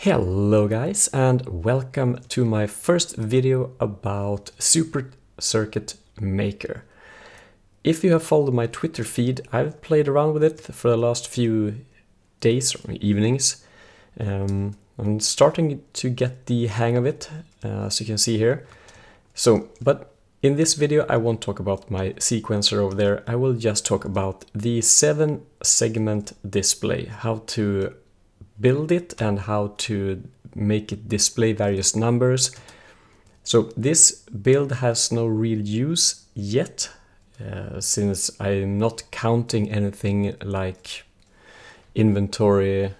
Hello guys, and welcome to my first video about Super Circuit Maker. If you have followed my Twitter feed, I've played around with it for the last few days or evenings. I'm starting to get the hang of it, as you can see here. But in this video I won't talk about my sequencer over there. I will just talk about the 7-segment display, how to build it and how to make it display various numbers. So this build has no real use yet, since I'm not counting anything like inventory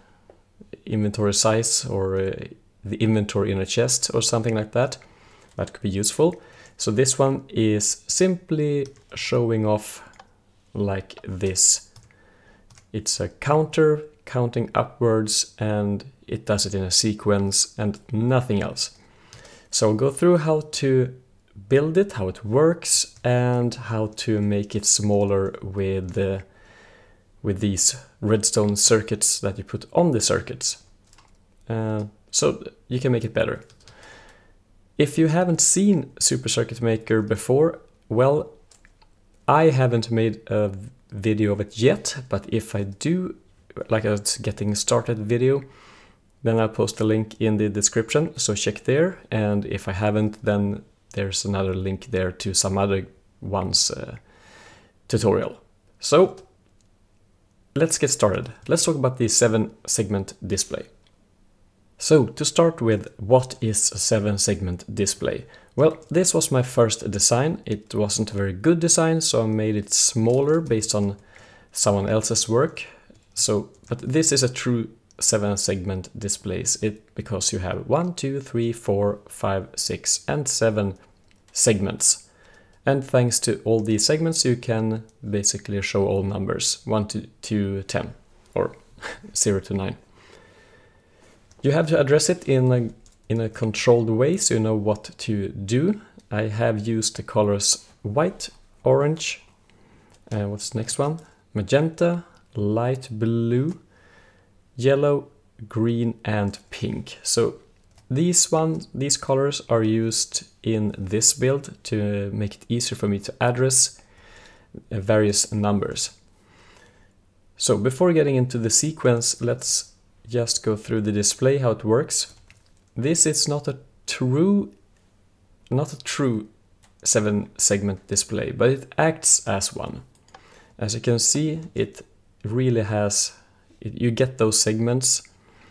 size or the inventory in a chest or something like that. That could be useful. So this one is simply showing off like this. It's a counter counting upwards, and it does it in a sequence and nothing else. So I'll go through how to build it, how it works, and how to make it smaller with these redstone circuits that you put on the circuits. So you can make it better. If you haven't seen Super Circuit Maker before, well, I haven't made a video of it yet, but if I do, like a getting started video, then I'll post a link in the description, so check there. And if I haven't, then there's another link there to some other one's tutorial. So let's get started. Let's talk about the 7-segment display. So to start with, what is a 7-segment display? Well, this was my first design. It wasn't a very good design, so I made it smaller based on someone else's work. But this is a true 7-segment displays, because you have 1, 2, 3, 4, 5, 6, and 7 segments. And thanks to all these segments, you can basically show all numbers 1 to 10 or 0 to 9. You have to address it in a controlled way, so you know what to do. I have used the colors white, orange, what's the next one? Magenta, light blue, yellow, green, and pink. So these colors are used in this build to make it easier for me to address various numbers. So before getting into the sequence, let's just go through the display, how it works. This is not a true 7-segment display, but it acts as one. As you can see, it really has, you get those segments,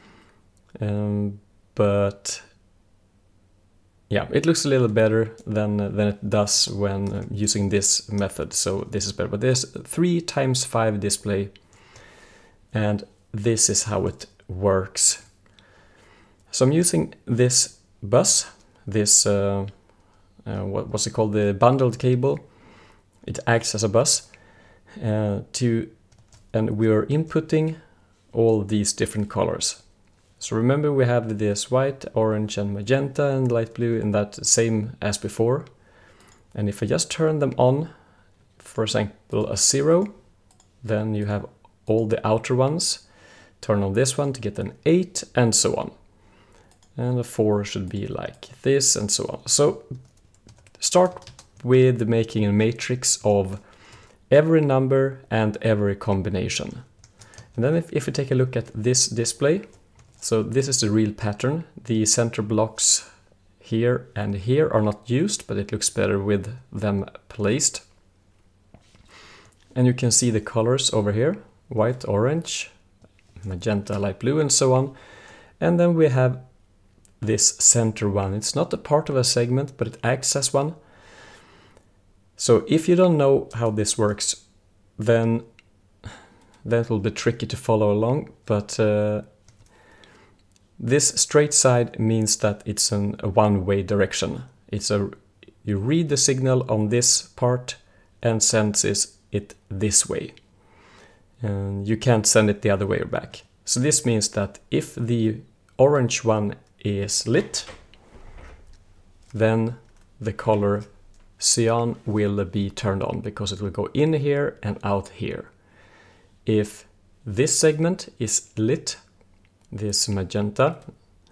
but yeah, it looks a little better than it does when using this method. So this is better, but there's 3 times 5 display, and this is how it works. So I'm using this bus, this what's it called, the bundled cable. It acts as a bus and we are inputting all these different colors. So remember, we have this white, orange, and magenta, and light blue, and that same as before. And if I just turn them on, for example a 0, then you have all the outer ones. Turn on this one to get an 8, and so on. And a 4 should be like this, and so on. So start with making a matrix of every number and every combination. And then if we take a look at this display, so this is the real pattern. The center blocks here and here are not used, but it looks better with them placed. And you can see the colors over here: white, orange, magenta, light blue, and so on. And then we have this center one. It's not a part of a segment, but it acts as one. So if you don't know how this works, then that will be tricky to follow along. But this straight side means that it's a one-way direction. You read the signal on this part and senses it this way. And you can't send it the other way or back. So this means that if the orange one is lit, then the color cyan will be turned on, because it will go in here and out here. If this segment is lit, this magenta,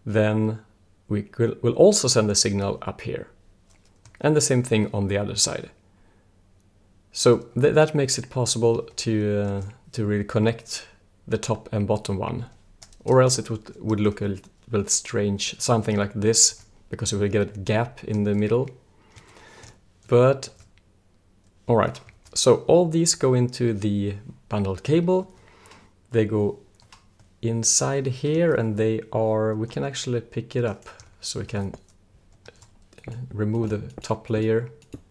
then we'll also send a signal up here. And the same thing on the other side. So that makes it possible to really connect the top and bottom one. Or else it would look a little strange, something like this, because we will get a gap in the middle. But, alright, so all these go into the bundled cable. They go inside here, and we can actually pick it up. So we can remove the top layer.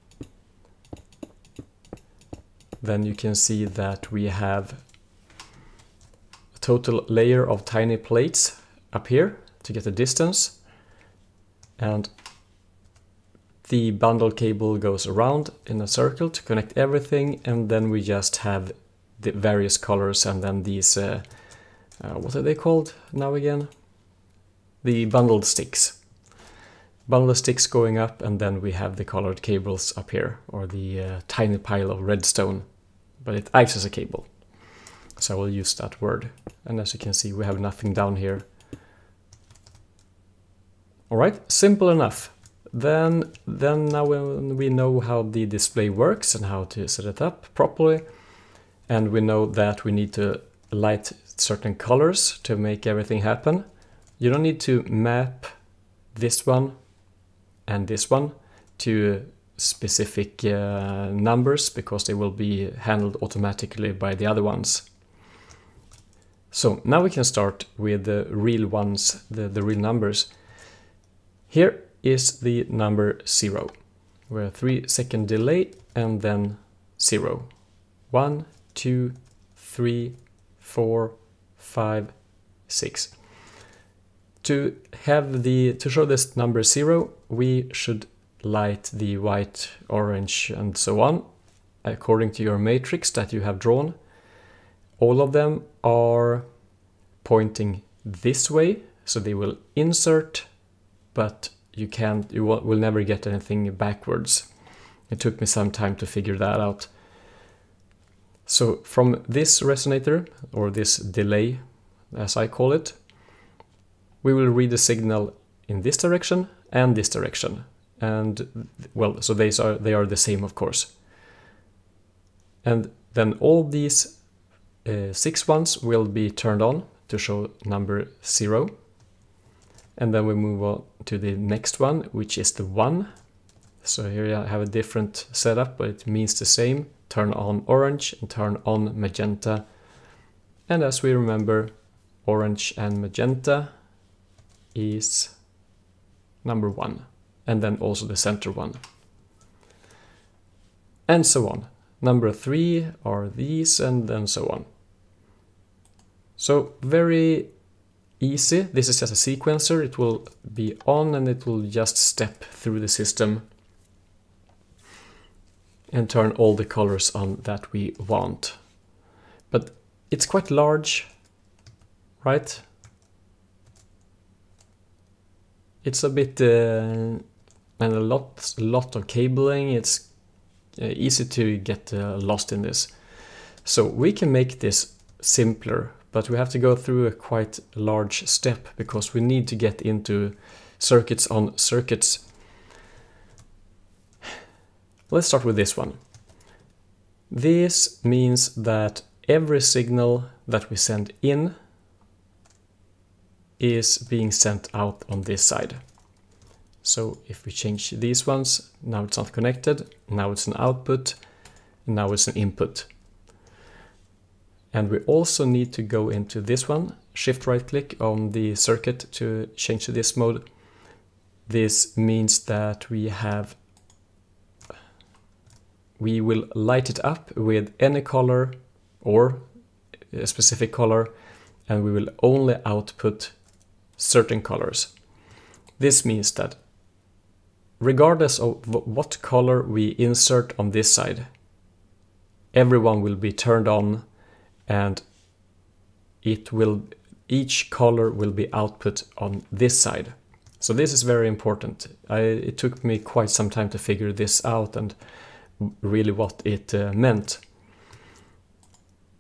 Then you can see that we have a total layer of tiny plates up here to get the distance. And the bundle cable goes around in a circle to connect everything, and then we just have the various colors, and then these, what are they called now again? The bundled sticks. Bundled sticks going up, and then we have the colored cables up here, or the tiny pile of redstone, but it acts as a cable. So I will use that word. And as you can see, we have nothing down here. Alright, simple enough. Then now when we know how the display works and how to set it up properly, and we know that we need to light certain colors to make everything happen, you don't need to map this one and this one to specific numbers, because they will be handled automatically by the other ones. So now we can start with the real ones, the real numbers. Here is the number 0. We're a 3-second delay, and then 0. 1, 2, 3, 4, 5, 6. To show this number 0, we should light the white, orange, and so on according to your matrix that you have drawn. All of them are pointing this way, so they will insert, but you will never get anything backwards. It took me some time to figure that out. So from this resonator, or this delay as I call it, we will read the signal in this direction and this direction. And well, so they are the same, of course. And then all these 6 ones will be turned on to show number 0. And then we move on to the next one, which is the 1. So here I have a different setup, but it means the same. Turn on orange and turn on magenta. And as we remember, orange and magenta is number 1. And then also the center one. And so on. Number 3 are these, and then so on. So very easy. This is just a sequencer. It will be on, and it will just step through the system and turn all the colors on that we want. But it's quite large, right? It's a bit and a lot of cabling. It's easy to get lost in this. So we can make this simpler, but we have to go through a quite large step, because we need to get into circuits on circuits. Let's start with this one. This means that every signal that we send in is being sent out on this side. So if we change these ones, now it's not connected, now it's an output, and now it's an input. And we also need to go into this one, shift right click on the circuit to change to this mode. This means that we will light it up with any color or a specific color, and we will only output certain colors. This means that regardless of what color we insert on this side, everyone will be turned on, and each color will be output on this side. So this is very important. It took me quite some time to figure this out and really what it meant.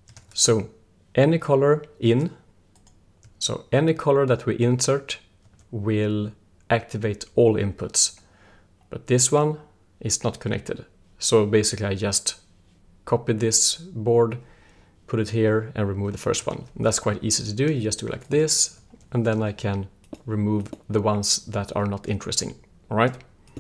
So any color in, so any color that we insert will activate all inputs, but this one is not connected. So basically I just copy this board, put it here and remove the first one. And that's quite easy to do. You just do like this, and then I can remove the ones that are not interesting. All right.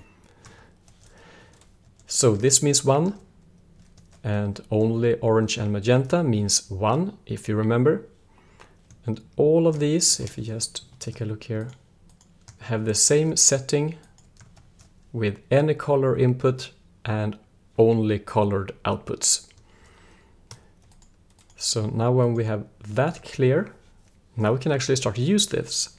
So this means 1, and only orange and magenta means 1, if you remember. And all of these, if you just take a look here, have the same setting with any color input and only colored outputs. So now when we have that clear, now we can actually start to use this.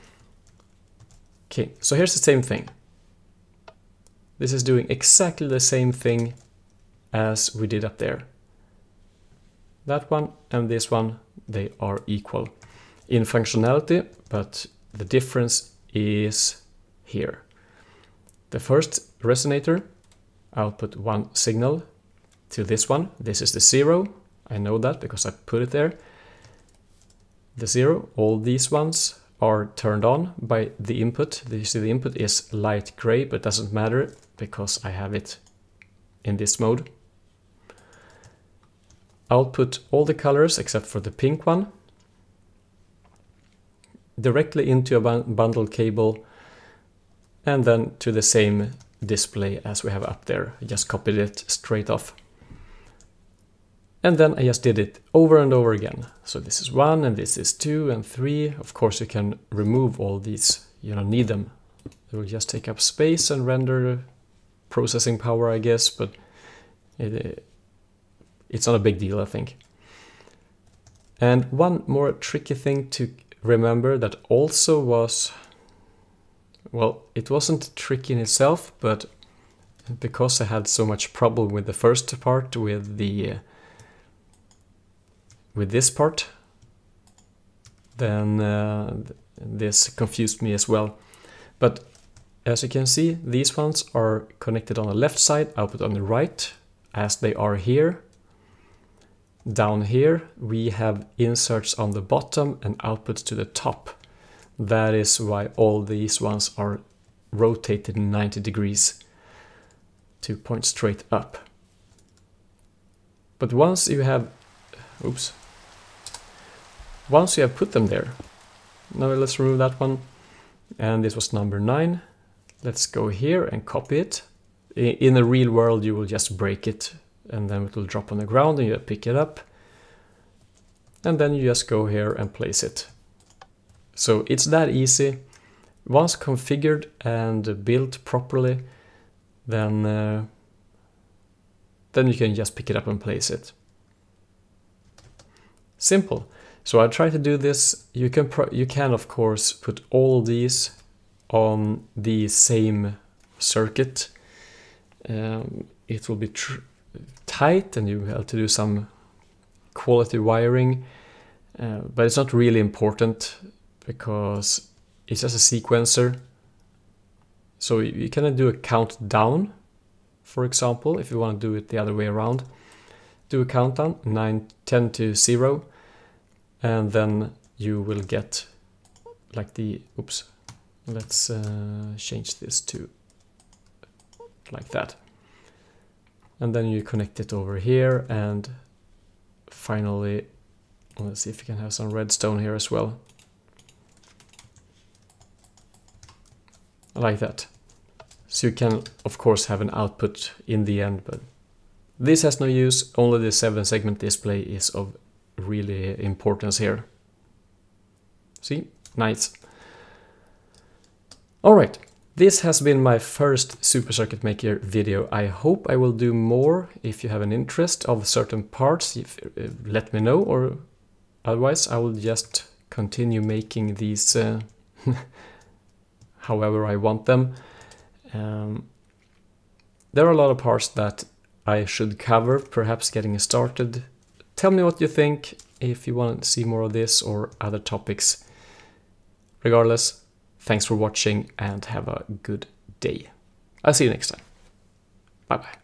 Okay, so here's the same thing. This is doing exactly the same thing as we did up there. That one and this one, they are equal in functionality, but the difference is here. The first resonator output 1 signal to this one. This is the 0. I know that because I put it there. The 0, all these ones are turned on by the input. You see the input is light gray, but it doesn't matter because I have it in this mode. Output all the colors except for the pink one directly into a bundle cable, and then to the same display as we have up there. I just copied it straight off. And then I just did it over and over again. So this is 1 and this is 2 and 3. Of course you can remove all these, you don't need them. It will just take up space and render processing power, I guess, but it's not a big deal, I think. And one more tricky thing to remember that also was, well, it wasn't tricky in itself, but because I had so much problem with the first part, with this part, then this confused me as well. But as you can see, these ones are connected on the left side, output on the right, as they are here. Down here we have inserts on the bottom and outputs to the top. That is why all these ones are rotated 90 degrees to point straight up. But once you have, once you have put them there, now let's remove that one. And this was number 9. Let's go here and copy it. In the real world you will just break it and then it will drop on the ground and you pick it up. And then you just go here and place it. So it's that easy. Once configured and built properly, then you can just pick it up and place it. Simple. So I try to do this. You can of course put all these on the same circuit. It will be tight and you have to do some quality wiring, but it's not really important because it's just a sequencer. So you can do a countdown, for example, if you want to do it the other way around. Do a countdown, 9, 10 to 0, and then you will get like the, let's change this to like that. And then you connect it over here, and finally, let's see if you can have some redstone here as well. Like that. So you can, of course, have an output in the end, but this has no use. Only the 7-segment display is of really importance here. See? Nice. Alright, this has been my first Super Circuit Maker video. I hope I will do more. If you have an interest of certain parts, let me know, or otherwise I will just continue making these however I want them. There are a lot of parts that I should cover, perhaps getting started. Tell me what you think, if you want to see more of this or other topics. Regardless, thanks for watching and have a good day. I'll see you next time. Bye bye.